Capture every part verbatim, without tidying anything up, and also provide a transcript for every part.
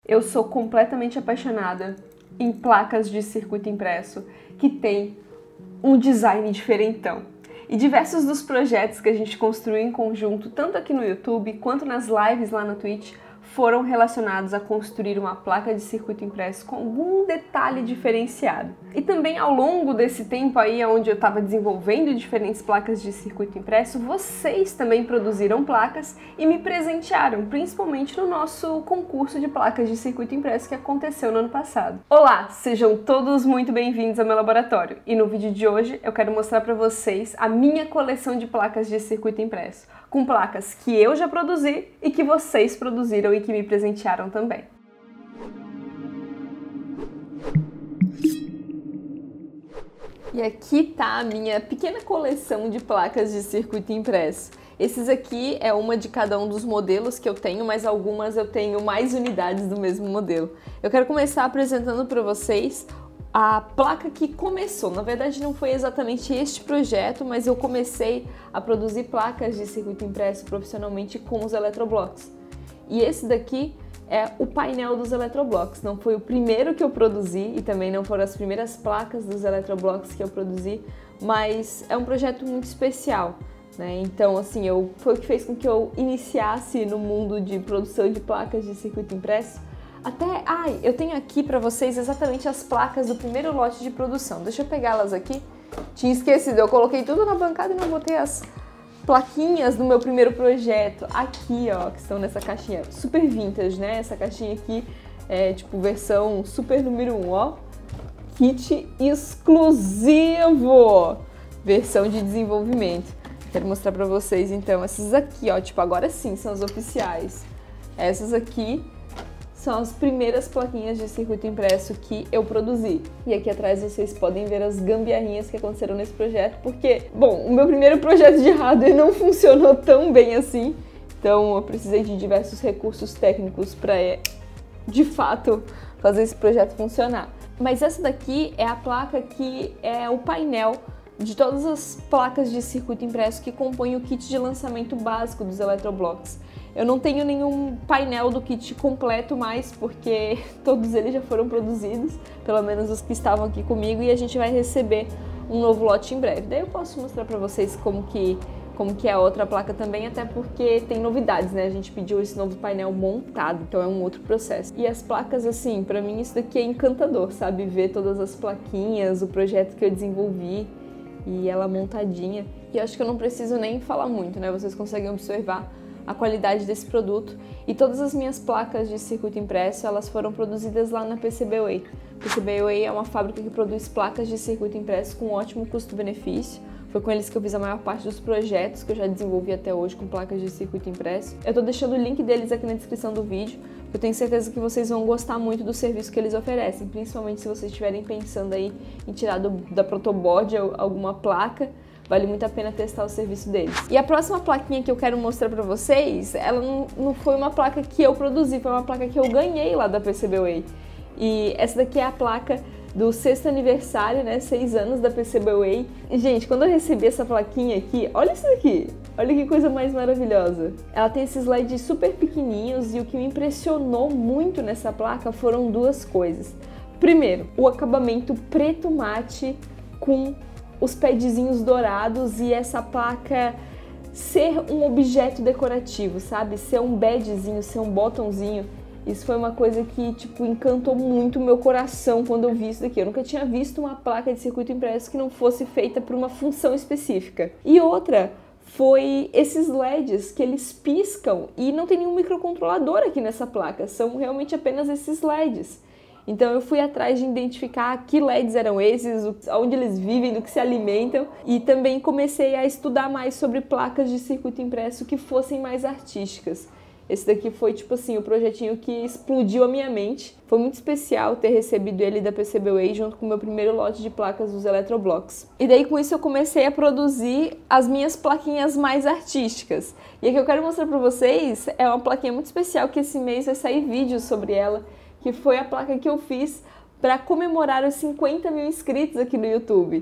Eu sou completamente apaixonada em placas de circuito impresso que tem um design diferentão. E diversos dos projetos que a gente construiu em conjunto, tanto aqui no YouTube quanto nas lives lá na Twitch, foram relacionados a construir uma placa de circuito impresso com algum detalhe diferenciado. E também ao longo desse tempo aí, onde eu estava desenvolvendo diferentes placas de circuito impresso, vocês também produziram placas e me presentearam, principalmente no nosso concurso de placas de circuito impresso que aconteceu no ano passado. Olá, sejam todos muito bem-vindos ao meu laboratório. E no vídeo de hoje eu quero mostrar para vocês a minha coleção de placas de circuito impresso, com placas que eu já produzi e que vocês produziram e que me presentearam também. E aqui tá a minha pequena coleção de placas de circuito impresso. Esses aqui é uma de cada um dos modelos que eu tenho, mas algumas eu tenho mais unidades do mesmo modelo. Eu quero começar apresentando para vocês a placa que começou. Na verdade não foi exatamente este projeto, mas eu comecei a produzir placas de circuito impresso profissionalmente com os eletroblocks. E esse daqui é o painel dos eletroblocks. Não foi o primeiro que eu produzi e também não foram as primeiras placas dos eletroblocks que eu produzi, mas é um projeto muito especial, né? Então, assim, eu, foi o que fez com que eu iniciasse no mundo de produção de placas de circuito impresso. Até, ai, eu tenho aqui para vocês exatamente as placas do primeiro lote de produção. Deixa eu pegá-las aqui. Tinha esquecido, eu coloquei tudo na bancada e não botei as plaquinhas do meu primeiro projeto aqui, ó, que estão nessa caixinha super vintage, né? Essa caixinha aqui é tipo versão super número um, ó. Kit exclusivo! Versão de desenvolvimento. Quero mostrar pra vocês, então, essas aqui, ó, tipo, agora sim são as oficiais. Essas aqui são as primeiras plaquinhas de circuito impresso que eu produzi. E aqui atrás vocês podem ver as gambiarrinhas que aconteceram nesse projeto, porque, bom, o meu primeiro projeto de hardware não funcionou tão bem assim, então eu precisei de diversos recursos técnicos para, de fato, fazer esse projeto funcionar. Mas essa daqui é a placa que é o painel de todas as placas de circuito impresso que compõem o kit de lançamento básico dos eletroblocks. Eu não tenho nenhum painel do kit completo mais, porque todos eles já foram produzidos, pelo menos os que estavam aqui comigo, e a gente vai receber um novo lote em breve. Daí eu posso mostrar para vocês como que, como que é a outra placa também, até porque tem novidades, né? A gente pediu esse novo painel montado, então é um outro processo. E as placas, assim, para mim isso daqui é encantador, sabe? Ver todas as plaquinhas, o projeto que eu desenvolvi e ela montadinha. E acho que eu não preciso nem falar muito, né? Vocês conseguem observar a qualidade desse produto, e todas as minhas placas de circuito impresso, elas foram produzidas lá na PCBWay. PCBWay é uma fábrica que produz placas de circuito impresso com ótimo custo-benefício. Foi com eles que eu fiz a maior parte dos projetos que eu já desenvolvi até hoje com placas de circuito impresso. Eu tô deixando o link deles aqui na descrição do vídeo, porque eu tenho certeza que vocês vão gostar muito do serviço que eles oferecem, principalmente se vocês estiverem pensando aí em tirar do, da protoboard alguma placa. Vale muito a pena testar o serviço deles. E a próxima plaquinha que eu quero mostrar pra vocês, ela não, não foi uma placa que eu produzi, foi uma placa que eu ganhei lá da PCBWay. E essa daqui é a placa do sexto aniversário, né, seis anos da PCBWay. E, gente, quando eu recebi essa plaquinha aqui, olha isso aqui! Olha que coisa mais maravilhosa. Ela tem esses L E Ds super pequenininhos e o que me impressionou muito nessa placa foram duas coisas. Primeiro, o acabamento preto mate com os padzinhos dourados e essa placa ser um objeto decorativo, sabe? Ser um badgezinho, ser um botãozinho. Isso foi uma coisa que, tipo, encantou muito o meu coração quando eu vi isso daqui. Eu nunca tinha visto uma placa de circuito impresso que não fosse feita por uma função específica. E outra foi esses L E Ds que eles piscam e não tem nenhum microcontrolador aqui nessa placa. São realmente apenas esses L E Ds. Então eu fui atrás de identificar que L E Ds eram esses, onde eles vivem, do que se alimentam, e também comecei a estudar mais sobre placas de circuito impresso que fossem mais artísticas. Esse daqui foi, tipo assim, o projetinho que explodiu a minha mente. Foi muito especial ter recebido ele da PCBWay junto com o meu primeiro lote de placas dos eletroblocks. E daí com isso eu comecei a produzir as minhas plaquinhas mais artísticas. E a que eu quero mostrar pra vocês é uma plaquinha muito especial que esse mês vai sair vídeo sobre ela, que foi a placa que eu fiz para comemorar os cinquenta mil inscritos aqui no YouTube.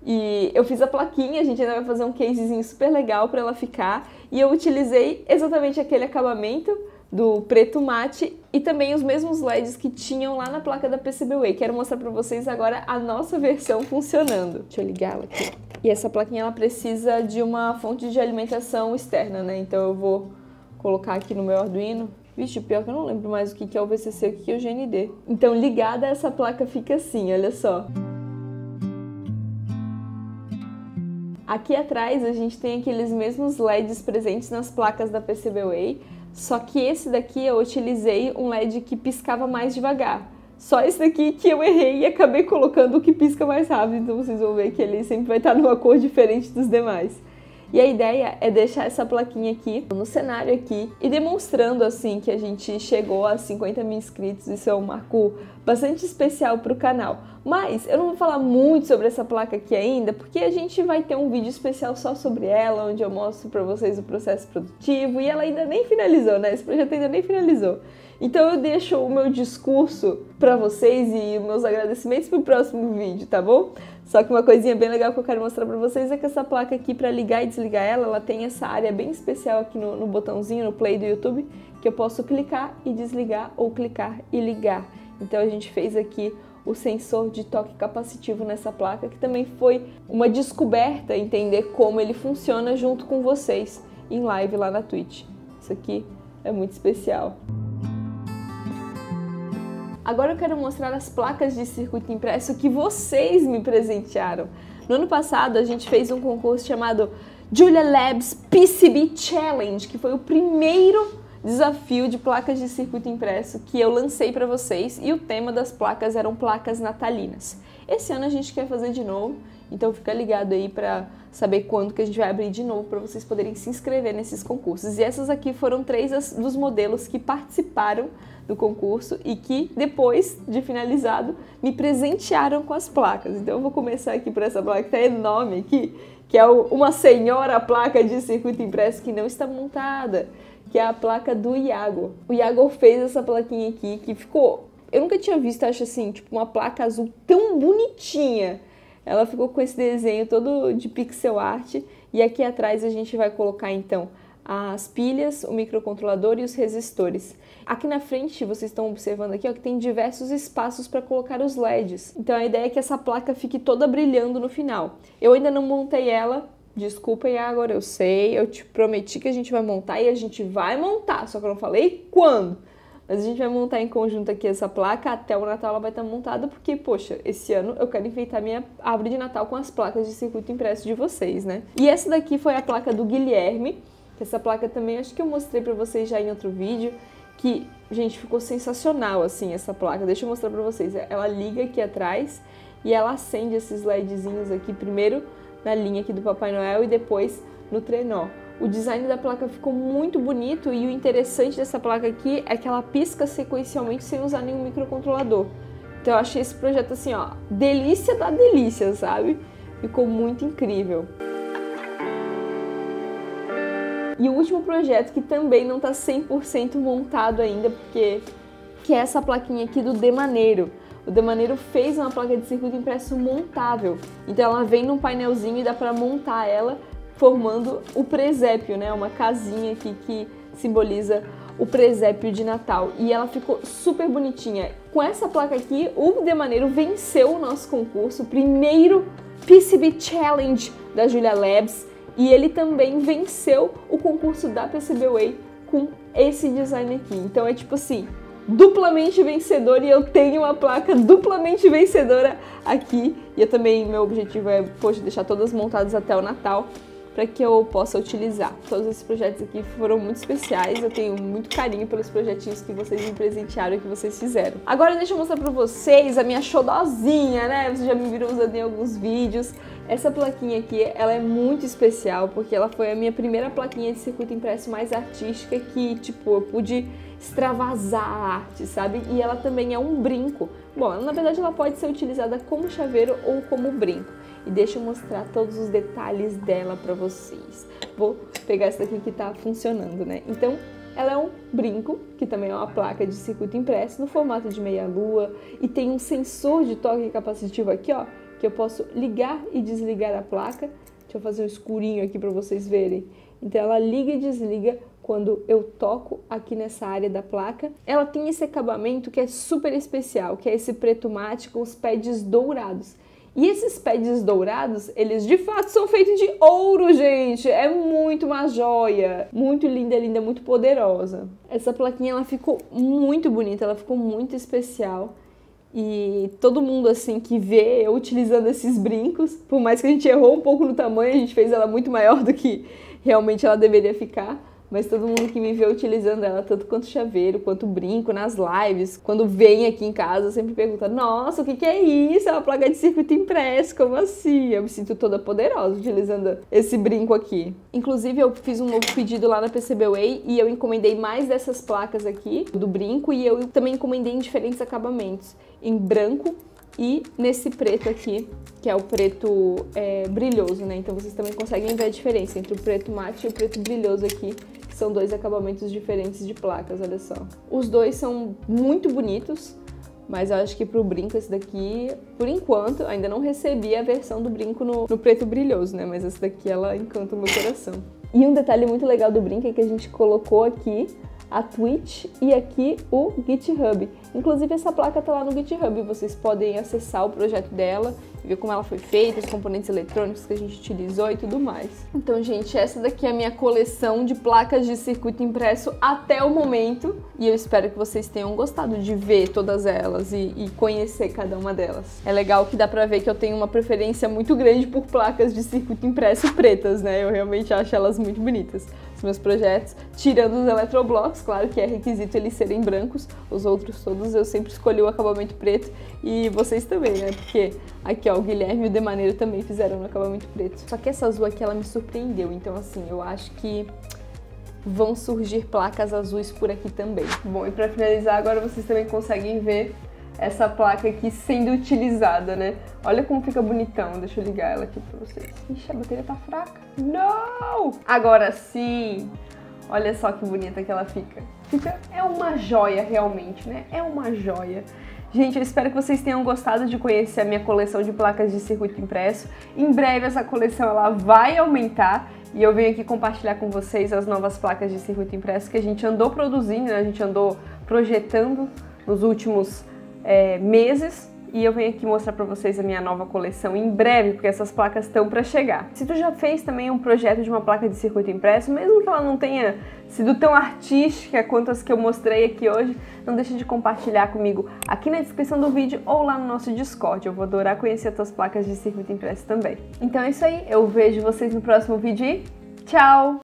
E eu fiz a plaquinha, a gente ainda vai fazer um casezinho super legal para ela ficar, e eu utilizei exatamente aquele acabamento do preto mate e também os mesmos L E Ds que tinham lá na placa da PCBWay. Quero mostrar para vocês agora a nossa versão funcionando. Deixa eu ligar ela aqui. E essa plaquinha ela precisa de uma fonte de alimentação externa, né? Então eu vou colocar aqui no meu Arduino. Vixe, pior que eu não lembro mais o que é o V C C e o que é o G N D. Então ligada essa placa fica assim, olha só. Aqui atrás a gente tem aqueles mesmos L E Ds presentes nas placas da PCBWay, só que esse daqui eu utilizei um L E D que piscava mais devagar. Só esse daqui que eu errei e acabei colocando o que pisca mais rápido, então vocês vão ver que ele sempre vai estar numa cor diferente dos demais. E a ideia é deixar essa plaquinha aqui, no cenário aqui, e demonstrando assim que a gente chegou a cinquenta mil inscritos. Isso é um marco bastante especial para o canal. Mas eu não vou falar muito sobre essa placa aqui ainda, porque a gente vai ter um vídeo especial só sobre ela, onde eu mostro para vocês o processo produtivo, e ela ainda nem finalizou, né? Esse projeto ainda nem finalizou. Então eu deixo o meu discurso para vocês e os meus agradecimentos pro próximo vídeo, tá bom? Só que uma coisinha bem legal que eu quero mostrar para vocês é que essa placa aqui, para ligar e desligar ela, ela tem essa área bem especial aqui no, no botãozinho, no play do YouTube, que eu posso clicar e desligar ou clicar e ligar. Então a gente fez aqui o sensor de toque capacitivo nessa placa, que também foi uma descoberta entender como ele funciona junto com vocês em live lá na Twitch. Isso aqui é muito especial. Agora eu quero mostrar as placas de circuito impresso que vocês me presentearam. No ano passado a gente fez um concurso chamado Julia Labs P C B Challenge, que foi o primeiro desafio de placas de circuito impresso que eu lancei para vocês, e o tema das placas eram placas natalinas. Esse ano a gente quer fazer de novo, então fica ligado aí para saber quando que a gente vai abrir de novo para vocês poderem se inscrever nesses concursos. E essas aqui foram três dos modelos que participaram do concurso e que depois de finalizado me presentearam com as placas. Então eu vou começar aqui por essa placa que tá enorme aqui, que é uma senhora placa de circuito impresso que não está montada, que é a placa do Iago. O Iago fez essa plaquinha aqui que ficou... Eu nunca tinha visto, acho assim, tipo uma placa azul tão bonitinha. Ela ficou com esse desenho todo de pixel art, e aqui atrás a gente vai colocar então as pilhas, o microcontrolador e os resistores. Aqui na frente, vocês estão observando aqui, ó, que tem diversos espaços para colocar os L E Ds. Então a ideia é que essa placa fique toda brilhando no final. Eu ainda não montei ela, desculpa, e agora eu sei, eu te prometi que a gente vai montar e a gente vai montar, só que eu não falei quando. Mas a gente vai montar em conjunto aqui essa placa, até o Natal ela vai estar montada, porque, poxa, esse ano eu quero enfeitar minha árvore de Natal com as placas de circuito impresso de vocês, né? E essa daqui foi a placa do Guilherme, que essa placa também acho que eu mostrei pra vocês já em outro vídeo, que, gente, ficou sensacional, assim, essa placa. Deixa eu mostrar pra vocês. Ela liga aqui atrás e ela acende esses LEDzinhos aqui, primeiro na linha aqui do Papai Noel e depois no trenó. O design da placa ficou muito bonito e o interessante dessa placa aqui é que ela pisca sequencialmente sem usar nenhum microcontrolador. Então eu achei esse projeto assim, ó, delícia da delícia, sabe? Ficou muito incrível. E o último projeto que também não tá cem por cento montado ainda, porque que é essa plaquinha aqui do Demaneiro. O Demaneiro fez uma placa de circuito impresso montável. Então ela vem num painelzinho e dá para montar ela formando o presépio, né? Uma casinha aqui que simboliza o presépio de Natal. E ela ficou super bonitinha. Com essa placa aqui, o Demaneiro venceu o nosso concurso, o primeiro P C B Challenge da Julia Labs. E ele também venceu o concurso da PCBWay com esse design aqui. Então é tipo assim, duplamente vencedor, e eu tenho uma placa duplamente vencedora aqui. E eu também, meu objetivo é, poxa, deixar todas montadas até o Natal, para que eu possa utilizar. Todos esses projetos aqui foram muito especiais, eu tenho muito carinho pelos projetinhos que vocês me presentearam e que vocês fizeram. Agora deixa eu mostrar pra vocês a minha xodozinha, né? Vocês já me viram usando em alguns vídeos. Essa plaquinha aqui, ela é muito especial, porque ela foi a minha primeira plaquinha de circuito impresso mais artística que, tipo, eu pude extravasar a arte, sabe? E ela também é um brinco. Bom, na verdade ela pode ser utilizada como chaveiro ou como brinco. E deixa eu mostrar todos os detalhes dela pra vocês. Vou pegar essa daqui que tá funcionando, né? Então, ela é um brinco, que também é uma placa de circuito impresso, no formato de meia-lua. E tem um sensor de toque capacitivo aqui, ó, que eu posso ligar e desligar a placa. Deixa eu fazer um escurinho aqui pra vocês verem. Então, ela liga e desliga quando eu toco aqui nessa área da placa. Ela tem esse acabamento que é super especial, que é esse preto mate com os pads dourados. E esses pads dourados, eles de fato são feitos de ouro, gente! É muito uma joia! Muito linda, linda, muito poderosa. Essa plaquinha, ela ficou muito bonita, ela ficou muito especial. E todo mundo, assim, que vê eu utilizando esses brincos, por mais que a gente errou um pouco no tamanho, a gente fez ela muito maior do que realmente ela deveria ficar. Mas todo mundo que me vê utilizando ela, tanto quanto chaveiro, quanto brinco, nas lives, quando vem aqui em casa, sempre pergunta: nossa, o que que é isso? É uma placa de circuito impresso, como assim? Eu me sinto toda poderosa utilizando esse brinco aqui. Inclusive, eu fiz um novo pedido lá na P C B Way e eu encomendei mais dessas placas aqui, do brinco, e eu também encomendei em diferentes acabamentos, em branco e nesse preto aqui, que é o preto é, brilhoso, né? Então vocês também conseguem ver a diferença entre o preto mate e o preto brilhoso aqui, que são dois acabamentos diferentes de placas, olha só. Os dois são muito bonitos, mas eu acho que pro brinco esse daqui, por enquanto, ainda não recebi a versão do brinco no, no preto brilhoso, né? Mas essa daqui, ela encanta o meu coração. E um detalhe muito legal do brinco é que a gente colocou aqui a Twitch e aqui o GitHub. Inclusive essa placa tá lá no GitHub, vocês podem acessar o projeto dela e ver como ela foi feita, os componentes eletrônicos que a gente utilizou e tudo mais. Então, gente, essa daqui é a minha coleção de placas de circuito impresso até o momento e eu espero que vocês tenham gostado de ver todas elas e, e conhecer cada uma delas. É legal que dá pra ver que eu tenho uma preferência muito grande por placas de circuito impresso pretas, né? Eu realmente acho elas muito bonitas. Os meus projetos, tirando os eletroblocos, claro que é requisito eles serem brancos, os outros todos eu sempre escolhi o acabamento preto e vocês também, né? Porque aqui, ó, o Guilherme e o Demaneiro também fizeram no acabamento preto. Só que essa azul aqui, ela me surpreendeu, então assim, eu acho que vão surgir placas azuis por aqui também. Bom, e pra finalizar, agora vocês também conseguem ver essa placa aqui sendo utilizada, né? Olha como fica bonitão, deixa eu ligar ela aqui pra vocês. Ixi, a bateria tá fraca. Não! Agora sim! Olha só que bonita que ela fica. Fica, é uma joia realmente, né? É uma joia. Gente, eu espero que vocês tenham gostado de conhecer a minha coleção de placas de circuito impresso. Em breve essa coleção ela vai aumentar e eu venho aqui compartilhar com vocês as novas placas de circuito impresso que a gente andou produzindo, né? A gente andou projetando nos últimos é, meses. E eu venho aqui mostrar pra vocês a minha nova coleção em breve, porque essas placas estão pra chegar. Se tu já fez também um projeto de uma placa de circuito impresso, mesmo que ela não tenha sido tão artística quanto as que eu mostrei aqui hoje, não deixa de compartilhar comigo aqui na descrição do vídeo ou lá no nosso Discord. Eu vou adorar conhecer as tuas placas de circuito impresso também. Então é isso aí, eu vejo vocês no próximo vídeo e tchau!